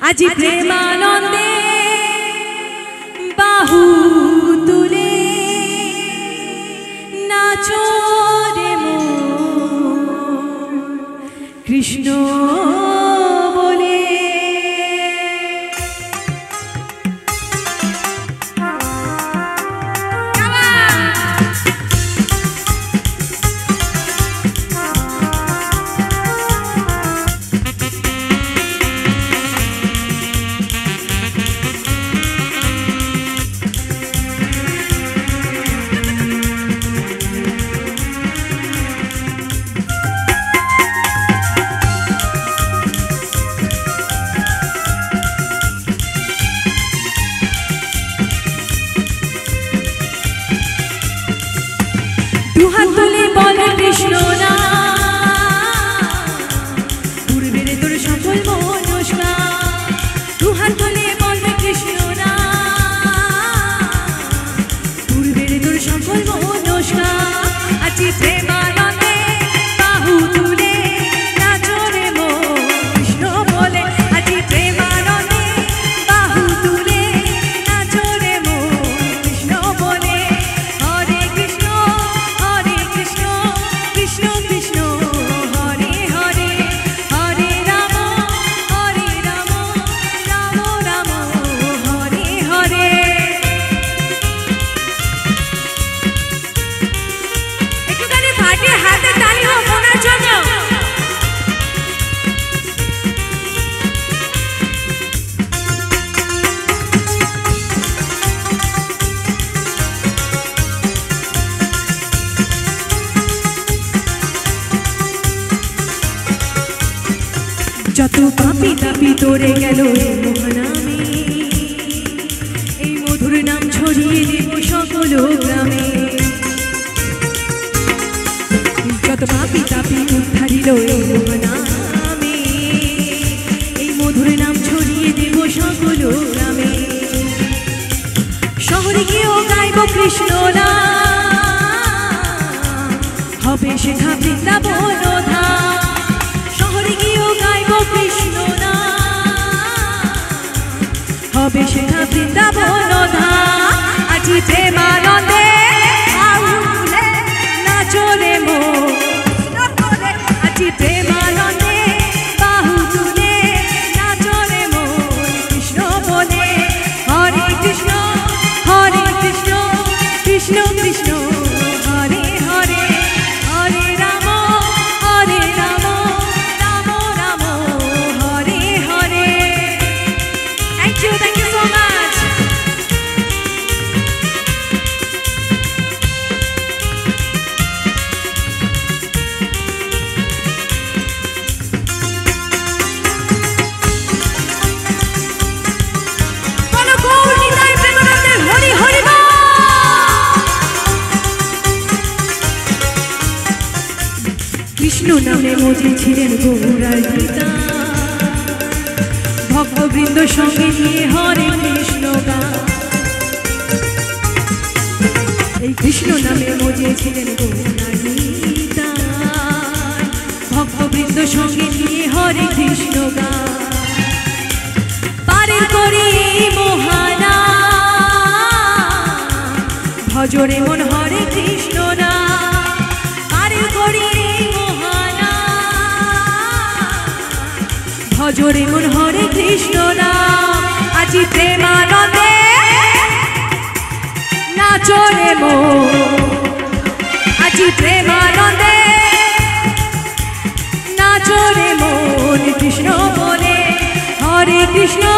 আজি প্রেমানন্দে বাহু তুলে নাচো রে মন কৃষ্ণ বলে। দুহাত তুলে বল কৃষ্ণ না, পূর্বের তোর সকল মনস্কা। দুহাত তুলে বল কৃষ্ণ না, পূর্বের তোর সকল মনস্কা। আজি প্রেমানন্দে বাহু তুলে নাচো রে মন কৃষ্ণ বলে। আজি প্রেমানন্দে বাহু তুলে নাচো রে মন কৃষ্ণ বলে। হরে কৃষ্ণ কৃষ্ণ কৃষ্ণ হরে হরে, হরে রাম রাম রাম হরে হরে। একটুখানি ফাটে হাতে তালি হোক ওনার জন্য। যত পাপি তাপি তোরে গেল মোহনামে, এই মধুর নাম ছড়িয়ে দেব সকল গ্রামে। যত পাপি তাপি উদ্ধারিল এই মোহনামে, এই মধুর নাম ছড়িয়ে দেব সকল গ্রামে। শহরে গিয়েও গাইব কৃষ্ণ নাম, হবে শেখা বৃন্দাবন ধাম। শহরে গিয়েও গাইব কৃষ্ণ নাম, হবে শেখা বৃন্দাবন ধাম। আজি প্রেমানন্দে বাহু তুলে নাচো রে মন কৃষ্ণ বলে। আজি প্রেমানন্দে বাহু তুলে নাচো রে মন কৃষ্ণ বলে। হরে কৃষ্ণ কৃষ্ণ কৃষ্ণ হরে হরে, হরে Ram Ram Ram Hare Hare. Thank you so much. বলো গৌর নিতাই প্রেমানন্দে হরি হরি বল। কৃষ্ণ নামে মজেছিলেন গৌরার গীতা, ভক্তবৃন্দ সঙ্গে নিয়ে হরে কৃষ্ণ গান। এই কৃষ্ণ নামে মজেছিলেন গৌরার গীতা, ভক্তবৃন্দ সঙ্গে নিয়ে হরে কৃষ্ণ গান। পারের করি এই মোহানা, ভজরে মন হরে কৃষ্ণ না। পারের করি এই মোহানা, ভজরে মন হরে কৃষ্ণ না। আজি প্রেমানন্দে নাচো রে মন, আজি প্রেমানন্দে নাচো রে মন কৃষ্ণ বলে। হরে কৃষ্ণ